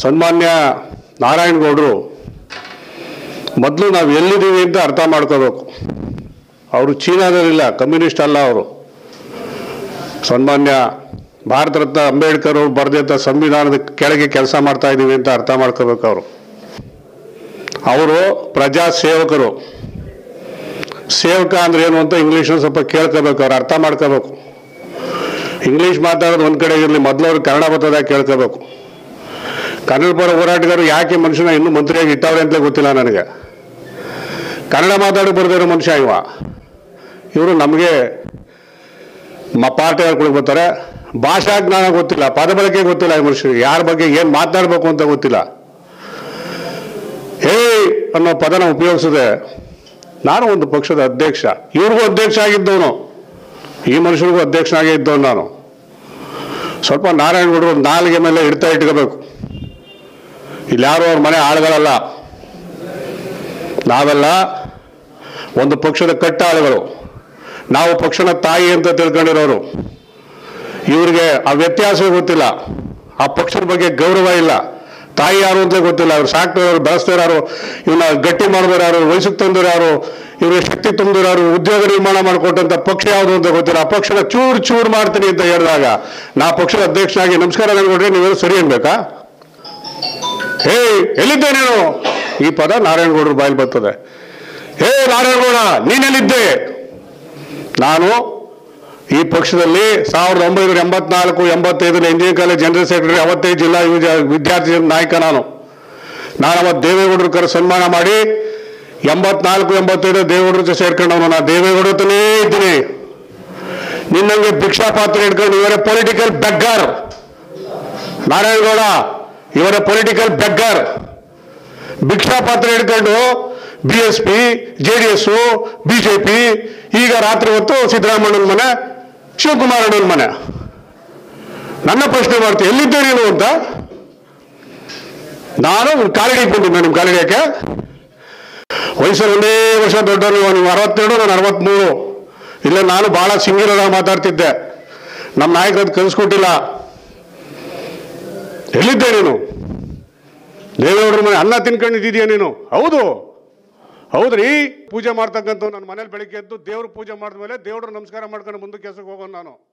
ಸನ್ಮಾನ್ಯ ನಾರಾಯಣಗೌಡರು ಮೊದಲು ನಾವು ಎಲ್ಲಿದ್ದೀವಿ ಅಂತ ಅರ್ಥ ಮಾಡ್ಕೋಬೇಕು. ಅವರು ಚೀನಾದಲ್ಲಿಲ್ಲ, ಕಮ್ಯುನಿಸ್ಟ್ ಅಲ್ಲ. ಅವರು ಸನ್ಮಾನ್ಯ ಭಾರತ ರತ್ನ ಅಂಬೇಡ್ಕರ್ ಅವರು ಬರೆದಂಥ ಸಂವಿಧಾನದ ಕೆಳಗೆ ಕೆಲಸ ಮಾಡ್ತಾ ಇದ್ದೀವಿ ಅಂತ ಅರ್ಥ ಮಾಡ್ಕೋಬೇಕು. ಅವರು ಪ್ರಜಾ ಸೇವಕರು. ಸೇವಕ ಅಂದ್ರೆ ಏನು ಅಂತ ಇಂಗ್ಲೀಷಲ್ಲಿ ಸ್ವಲ್ಪ ಕೇಳ್ಕೋಬೇಕು, ಅವ್ರು ಅರ್ಥ ಮಾಡ್ಕೋಬೇಕು. ಇಂಗ್ಲೀಷ್ ಮಾತಾಡೋದು ಒಂದು ಕಡೆ ಇರಲಿ, ಮೊದಲು ಅವ್ರು ಕನ್ನಡ ಬರ್ತದಾಗ ಕೇಳ್ಕೋಬೇಕು. ಕನ್ನಡ ಪರ ಹೋರಾಟಗಾರರು ಯಾಕೆ ಮನುಷ್ಯನ ಇನ್ನೂ ಮಂತ್ರಿಯಾಗಿ ಇಟ್ಟವ್ರೆ ಅಂತಲೇ ಗೊತ್ತಿಲ್ಲ ನನಗೆ. ಕನ್ನಡ ಮಾತಾಡಿ ಬರ್ದಿರೋ ಮನುಷ್ಯ ಇವರು ನಮಗೆ ಪಾಠ ಹೇಳ್ಕೊಳಕ್ಕೆ ಬರ್ತಾರೆ. ಭಾಷಾ ಜ್ಞಾನ ಗೊತ್ತಿಲ್ಲ, ಪದ ಬಳಕೆ ಗೊತ್ತಿಲ್ಲ ಈ ಮನುಷ್ಯರಿಗೆ, ಯಾರ ಬಗ್ಗೆ ಏನು ಮಾತಾಡಬೇಕು ಅಂತ ಗೊತ್ತಿಲ್ಲ. ಅನ್ನೋ ಪದನ ಉಪಯೋಗಿಸಿದೆ. ನಾನು ಒಂದು ಪಕ್ಷದ ಅಧ್ಯಕ್ಷ, ಇವ್ರಿಗೂ ಅಧ್ಯಕ್ಷ ಆಗಿದ್ದವನು, ಈ ಮನುಷ್ಯರಿಗೂ ಅಧ್ಯಕ್ಷನಾಗೇ ಇದ್ದವನು ನಾನು. ಸ್ವಲ್ಪ ನಾರಾಯಣಗೌಡರು ನಾಲ್ಗೆ ಮೇಲೆ ಇಟ್ಕೋಬೇಕು. ಇಲ್ಲಿ ಯಾರು ಅವ್ರ ಮನೆ ಆಳುಗಳಲ್ಲ, ನಾವೆಲ್ಲ ಒಂದು ಪಕ್ಷದ ಕಟ್ಟ ಆಳುಗಳು. ನಾವು ಪಕ್ಷದ ತಾಯಿ ಅಂತ ತಿಳ್ಕೊಂಡಿರೋರು. ಇವ್ರಿಗೆ ಆ ವ್ಯತ್ಯಾಸ ಗೊತ್ತಿಲ್ಲ, ಆ ಪಕ್ಷದ ಬಗ್ಗೆ ಗೌರವ ಇಲ್ಲ. ತಾಯಿ ಯಾರು ಅಂತ ಗೊತ್ತಿಲ್ಲ, ಅವ್ರು ಸಾಕ್ತಿರೋರು, ಬೆಳೆಸ್ತಿರೋರು, ಇವನ್ನ ಗಟ್ಟಿ ಮಾಡಿದವರು ಯಾರು, ವಯಸ್ಸಿಗೆ ತಂದವರು ಯಾರು, ಇವ್ರಿಗೆ ಶಕ್ತಿ ತುಂಬಿದವರು ಯಾರು, ಉದ್ಯೋಗ ನಿರ್ಮಾಣ ಮಾಡಿಕೊಟ್ಟಂಥ ಪಕ್ಷ ಯಾವುದು ಅಂತ ಗೊತ್ತಿಲ್ಲ. ಆ ಪಕ್ಷನ ಚೂರು ಮಾಡ್ತೀನಿ ಅಂತ ಹೇಳಿದಾಗ ನಾ ಪಕ್ಷದ ಅಧ್ಯಕ್ಷನಾಗಿ ನಮಸ್ಕಾರ ಅನ್ಕೊಂಡ್ರೆ ನೀವೇನು ಸರಿ ಅನ್ಬೇಕಾ? ಎಲ್ಲಿದ್ದೆ ನೀನು? ಈ ಪದ ನಾರಾಯಣಗೌಡರು ಬಾಯಲ್ಲಿ ಬರ್ತದೆ. ನಾರಾಯಣಗೌಡ ನೀನೆಲ್ಲಿದ್ದೆ? ನಾನು ಈ ಪಕ್ಷದಲ್ಲಿ 1984-85 ಇಂಜಿನಿಯರಿಂಗ್ ಕಾಲೇಜ್ ಜನರಲ್ ಸೆಕ್ರೆಟರಿ, ಅವತ್ತೇ ಜಿಲ್ಲಾ ವಿದ್ಯಾರ್ಥಿ ನಾಯಕ ನಾನು ಅವತ್ತು ದೇವೇಗೌಡರು ಸನ್ಮಾನ ಮಾಡಿ 84-85 ದೇವೇಗೌಡರ ಜೊತೆ ಸೇರ್ಕೊಂಡವನು. ನಾನು ದೇವೇಗೌಡ ಹತ್ರನೇ ಇದ್ದೀನಿ. ನಿನ್ನಂಗೆ ಭಿಕ್ಷಾ ಪಾತ್ರ ಇಟ್ಕೊಂಡು ಇವರೇ ಪೊಲಿಟಿಕಲ್ ಬೆಗ್ಗರ್. ನಾರಾಯಣಗೌಡ ಇವರ ಪೊಲಿಟಿಕಲ್ ಬೆಗ್ಗರ್. ಭಿಕ್ಷಾ ಪಾತ್ರ ಹಿಡ್ಕೊಂಡು BSP, JDS, BJP, ಈಗ ರಾತ್ರಿ ಹೊತ್ತು ಸಿದ್ದರಾಮಣ್ಣನ ಮನೆ, ಶಿವಕುಮಾರಣ್ಣನ ಮನೆ. ನನ್ನ ಪ್ರಶ್ನೆ ಮಾಡ್ತೀನಿ, ಎಲ್ಲಿದ್ದೆ ನೀನು ಅಂತ. ನಾನು ಕಾಲಿಗೆ ಇಟ್ಕೊಂಡಿದ್ದೆ. ನಿಮ್ಮ ಕಾಲಿಗೆ ಯಾಕೆ? ವಯಸ್ಸಲ್ಲಿ ಒಂದೇ ವರ್ಷ ದೊಡ್ಡವರು. ನೀವು 62, ನಾನು 63. ಇಲ್ಲ, ನಾನು ಬಹಳ ಸಿಂಗಿರಾಗಿ ಮಾತಾಡ್ತಿದ್ದೆ. ನಮ್ಮ ನಾಯಕರದ್ದು ಕಲಿಸ್ಕೊಟ್ಟಿಲ್ಲ. ಎಲ್ಲಿದ್ದೆ ನೀನು? ದೇವೇಗೌಡರ ಮನೆ ಅನ್ನ ತಿನ್ಕೊಂಡಿದ್ದೀಯ ನೀನು? ಹೌದ್ರಿ. ಪೂಜೆ ಮಾಡ್ತಕ್ಕಂಥ ನನ್ನ ಮನೇಲಿ ಬೆಳಿಗ್ಗೆ ಎದ್ದು ದೇವ್ರ ಪೂಜೆ ಮಾಡಿದ್ಮೇಲೆ ದೇವ್ರ ನಮಸ್ಕಾರ ಮಾಡ್ಕೊಂಡು ಮುಂದಕ್ಕೆ ಕೆಲ್ಸಕ್ಕೆ ಹೋಗೋನು ನಾನು.